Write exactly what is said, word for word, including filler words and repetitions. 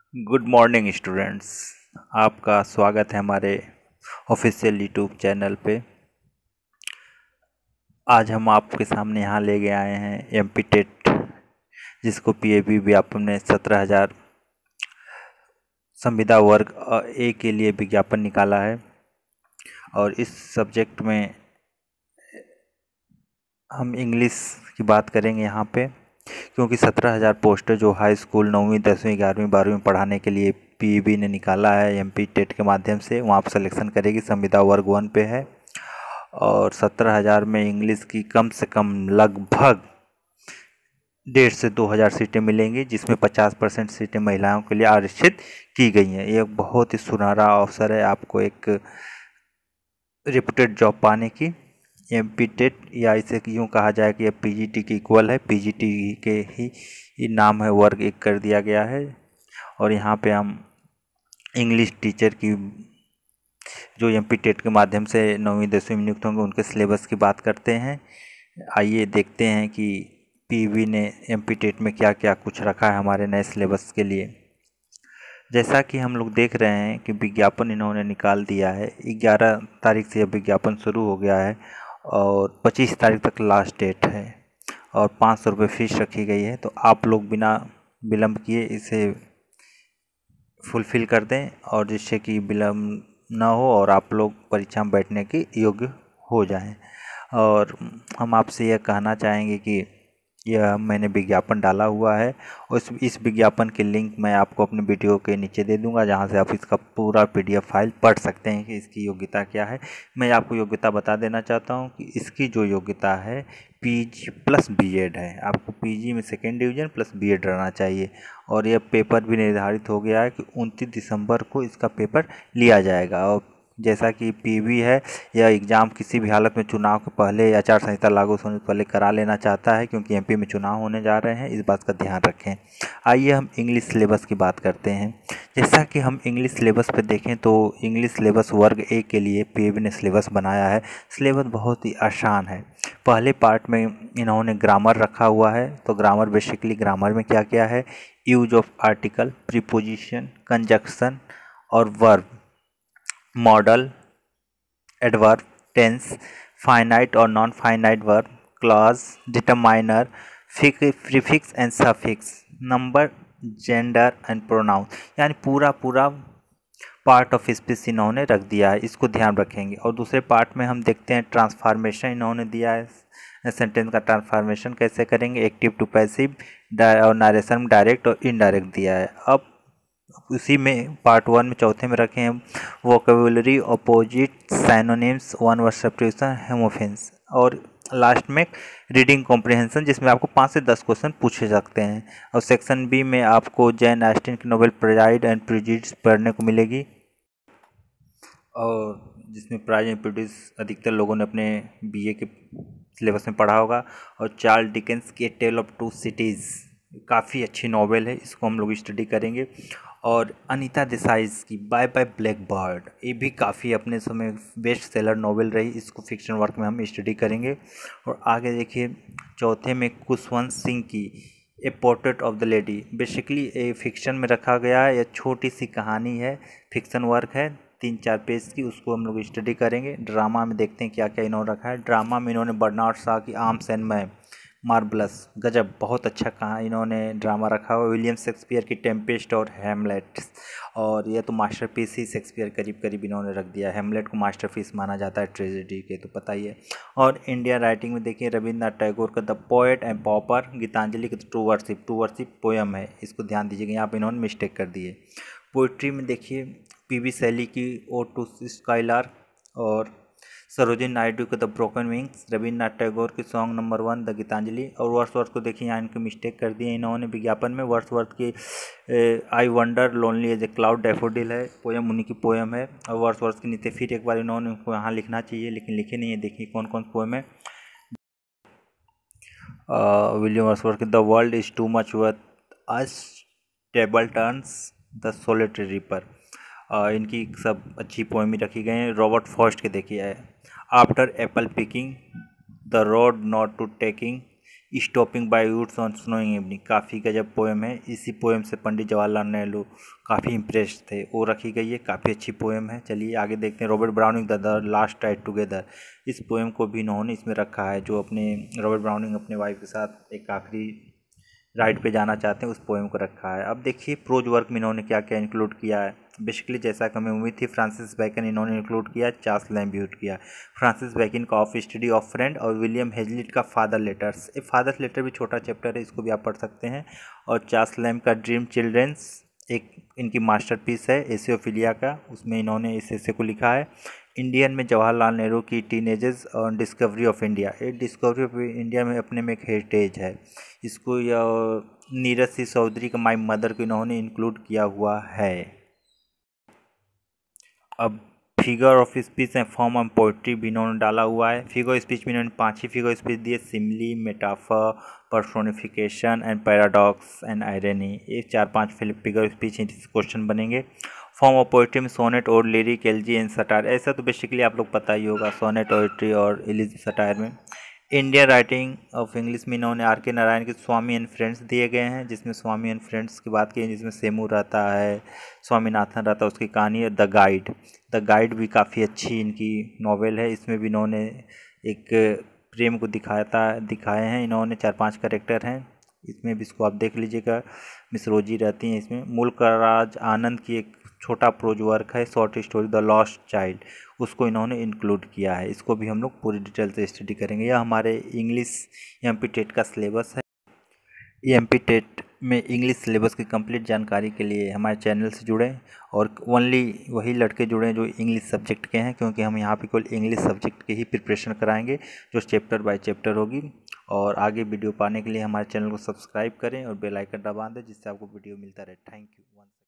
Good morning students. आपका स्वागत है हमारे ऑफिशियल यूट्यूब चैनल पे। आज हम आपके सामने यहाँ ले गए आए हैं एमपीटेट, जिसको पीएबी व्यापम ने सत्रह हज़ार संविदा वर्ग ए के लिए विज्ञापन निकाला है। और इस सब्जेक्ट में हम इंग्लिश की बात करेंगे यहाँ पे, क्योंकि सत्रह हज़ार पोस्टर जो हाई स्कूल नौवीं दसवीं ग्यारहवीं बारहवीं पढ़ाने के लिए पीईबी ने निकाला है एमपीटेट के माध्यम से, वहाँ पर सिलेक्शन करेगी। संविदा वर्ग वन पे है और सत्रह हज़ार में इंग्लिश की कम से कम लगभग डेढ़ से दो हज़ार सीटें मिलेंगी, जिसमें पचास परसेंट सीटें महिलाओं के लिए आरक्षित की गई हैं। ये एक बहुत ही सुनहरा अवसर है आपको एक रिप्यूटेड जॉब पाने की। एमपीटेट, या इसे यूँ कहा जाए कि यह पीजीटी की इक्वल है, पीजीटी के ही नाम है, वर्ग एक कर दिया गया है। और यहाँ पे हम इंग्लिश टीचर की जो एमपीटेट के माध्यम से नौवीं दसवीं में नियुक्त होंगे उनके सिलेबस की बात करते हैं। आइए देखते हैं कि पीवी ने एमपीटेट में क्या क्या कुछ रखा है हमारे नए सिलेबस के लिए। जैसा कि हम लोग देख रहे हैं कि विज्ञापन इन्होंने निकाल दिया है। ग्यारह तारीख से यह विज्ञापन शुरू हो गया है और पच्चीस तारीख तक लास्ट डेट है और पाँच सौ रुपये फीस रखी गई है। तो आप लोग बिना विलम्ब किए इसे फुलफ़िल कर दें, और जिससे कि विलम्ब ना हो और आप लोग परीक्षा में बैठने के योग्य हो जाएं। और हम आपसे यह कहना चाहेंगे कि यह मैंने विज्ञापन डाला हुआ है, उस इस विज्ञापन के लिंक मैं आपको अपने वीडियो के नीचे दे दूंगा, जहां से आप इसका पूरा पीडीएफ फाइल पढ़ सकते हैं कि इसकी योग्यता क्या है। मैं आपको योग्यता बता देना चाहता हूं कि इसकी जो योग्यता है पीजी प्लस बीएड है। आपको पीजी में सेकेंड डिवीज़न प्लस बीएड रहना चाहिए। और यह पेपर भी निर्धारित हो गया है कि उनतीस दिसंबर को इसका पेपर लिया जाएगा। और जैसा कि पीवी है, यह एग्ज़ाम किसी भी हालत में चुनाव के पहले, आचार संहिता लागू होने से पहले करा लेना चाहता है, क्योंकि एमपी में चुनाव होने जा रहे हैं, इस बात का ध्यान रखें। आइए हम इंग्लिश सिलेबस की बात करते हैं। जैसा कि हम इंग्लिश सिलेबस पर देखें तो इंग्लिश सिलेबस वर्ग ए के लिए पीवी ने सिलेबस बनाया है। सिलेबस बहुत ही आसान है। पहले पार्ट में इन्होंने ग्रामर रखा हुआ है। तो ग्रामर बेसिकली ग्रामर में क्या क्या है? Use of article, preposition, conjunction और verb, modal, adverb, tense, finite और non finite verb, clause, determiner, prefix and suffix, number, gender and pronoun, यानी पूरा पूरा पार्ट ऑफ स्पीच इन्होंने रख दिया है। इसको ध्यान रखेंगे। और दूसरे पार्ट में हम देखते हैं ट्रांसफॉर्मेशन इन्होंने दिया है। सेंटेंस का ट्रांसफॉर्मेशन कैसे करेंगे, एक्टिव टू पैसिव, और नरेशन डायरेक्ट और इनडायरेक्ट दिया है। अब उसी में पार्ट वन में चौथे में रखे हैं vocabulary, opposite, synonyms, one word substitution, homophones, और लास्ट में रीडिंग कॉम्प्रिहेंशन, जिसमें आपको पाँच से दस क्वेश्चन पूछे सकते हैं। और सेक्शन बी में आपको जैन ऑस्टिन की नोवेल प्राइड एंड प्रेजुडिस पढ़ने को मिलेगी, और जिसमें प्राइड एंड प्रेजुडिस अधिकतर लोगों ने अपने बीए के सिलेबस में पढ़ा होगा। और चार्ल्स डिकेंस की a tale of two cities काफ़ी अच्छी नॉवेल है, इसको हम लोग स्टडी करेंगे। और अनीता देसाई की बाय बाय ब्लैक बर्ड, ये भी काफ़ी अपने समय बेस्ट सेलर नॉवेल रही, इसको फिक्शन वर्क में हम स्टडी करेंगे। और आगे देखिए चौथे में खुशवंत सिंह की a portrait of the lady, basically a fiction में रखा गया है। यह छोटी सी कहानी है, फिक्शन वर्क है, तीन चार पेज की, उसको हम लोग स्टडी करेंगे। ड्रामा में देखते हैं क्या क्या इन्होंने रखा है। ड्रामा में इन्होंने बर्नार्ड शॉ की आर्म्स एंड मैं, मार्बलस, गजब, बहुत अच्छा कहा इन्होंने ड्रामा रखा हुआ। विलियम शेक्सपियर की टेम्पेस्ट और हैमलेट, और यह तो मास्टरपीस ही शेक्सपियर करीब करीब इन्होंने रख दिया। हैमलेट को मास्टरपीस माना जाता है ट्रेजेडी के, तो पता ही है। और इंडिया राइटिंग में देखिए रविन्द्रनाथ टैगोर का the poet and pauper, Gitanjali का to worship, to worship poem है, इसको ध्यान दीजिएगा, यहाँ पर इन्होंने मिस्टेक कर दी है। पोइट्री में देखिए पी.वी. शैली की ओ टू स्काइलार्क, और सरोजिनी नायडू का the broken wings, Rabindranath Tagore की song number one the Gitanjali. और वर्ड्सवर्थ को देखिए यहाँ इनकी मिस्टेक कर दी है इन्होंने विज्ञापन में। वर्ड्सवर्थ की I wander lonely as a cloud daffodil है, पोयम उन्हीं की पोयम है। और वर्ड्सवर्थ की नीचे फिर एक बार इन्होंने उनको यहाँ लिखना चाहिए, लेकिन लिखे नहीं है। देखिए कौन कौन पोयम है। विलियम वर्ड्सवर्थ की the world is too much worth us, table turns, the solitary reaper, इनकी सब अच्छी पोएम रखी गई हैं। रॉबर्ट फॉस्ट के देखिए after apple picking, the road not to taking, stopping by woods on snowing evening, काफ़ी गजब पोएम है। इसी पोएम से पंडित जवाहरलाल नेहरू काफ़ी इम्प्रेस थे, वो रखी गई है, काफ़ी अच्छी पोएम है। चलिए आगे देखते हैं। Robert Browning the last ride together, इस पोएम को भी इन्होंने इसमें रखा है। जो अपने रॉबर्ट ब्राउनिंग अपने वाइफ के साथ एक आखिरी राइड पे जाना चाहते हैं, उस पोएम को रखा है। अब देखिए प्रोज वर्क में इन्होंने क्या क्या इंक्लूड किया है। बेसिकली जैसा कि हमें उम्मीद थी, फ्रांसिस बैकन इन्होंने इंक्लूड किया, चार्ल्स लैम्ब्यूट किया। फ्रांसिस बैकन का ऑफ स्टडी ऑफ फ्रेंड और विलियम हेजलिट का फादर लेटर्स, ये फादर लेटर भी छोटा चैप्टर है, इसको भी आप पढ़ सकते हैं। और चार्ल्स लैम्ब का ड्रीम चिल्ड्रेंस एक इनकी मास्टरपीस है एसियोफिलिया का, उसमें इन्होंने इस ऐसे को लिखा है। इंडियन में जवाहरलाल नेहरू की टीनेजेस और डिस्कवरी ऑफ इंडिया, ये डिस्कवरी ऑफ इंडिया में अपने में एक हेरिटेज है, इसको या नीरज सिंह चौधरी का माई मदर को इन्होंने इंक्लूड किया हुआ है। अब figure of speech and form of poetry भी इन्होंने डाला हुआ है। फिगर ऑफ स्पीच में इन्होंने पाँच ही फिगर स्पीच दिए, simile, metaphor, personification and paradox and irony, ये चार पांच फिगर स्पीच क्वेश्चन बनेंगे। फॉर्म ऑफ पोइट्री में सोनेट और लिरिक, एलजी एंड सटायर, ऐसा तो बेसिकली आप लोग पता ही होगा, सोनेट, पोइट्री और एलिजी सटायर में। इंडियन राइटिंग ऑफ इंग्लिश में इन्होंने आर के नारायण के स्वामी एंड फ्रेंड्स दिए गए हैं, जिसमें स्वामी एंड फ्रेंड्स की बात की है, जिसमें सेमू रहता है, स्वामीनाथन रहता है, उसकी कहानी है द गाइड। द गाइड भी काफ़ी अच्छी इनकी नॉवेल है, इसमें भी इन्होंने एक प्रेम को दिखाता दिखाए हैं। इन्होंने चार पांच कैरेक्टर हैं इसमें भी, इसको आप देख लीजिएगा। मिस रोजी रहती हैं इसमें। मुल्क राज आनंद की एक छोटा प्रोज वर्क है, short story the lost child, उसको इन्होंने इंक्लूड किया है। इसको भी हम लोग पूरी डिटेल से स्टडी करेंगे। यह हमारे इंग्लिश एमपी टेट का सिलेबस है। एमपी टेट में इंग्लिश सिलेबस की कंप्लीट जानकारी के लिए हमारे चैनल से जुड़ें, और ओनली वही लड़के जुड़ें जो इंग्लिश सब्जेक्ट के हैं, क्योंकि हम यहाँ पे केवल इंग्लिश सब्जेक्ट की ही प्रिपरेशन कराएंगे, जो चैप्टर बाय चैप्टर होगी। और आगे वीडियो पाने के लिए हमारे चैनल को सब्सक्राइब करें और बेल आइकन दबा दें, जिससे आपको वीडियो मिलता रहे। Thank you.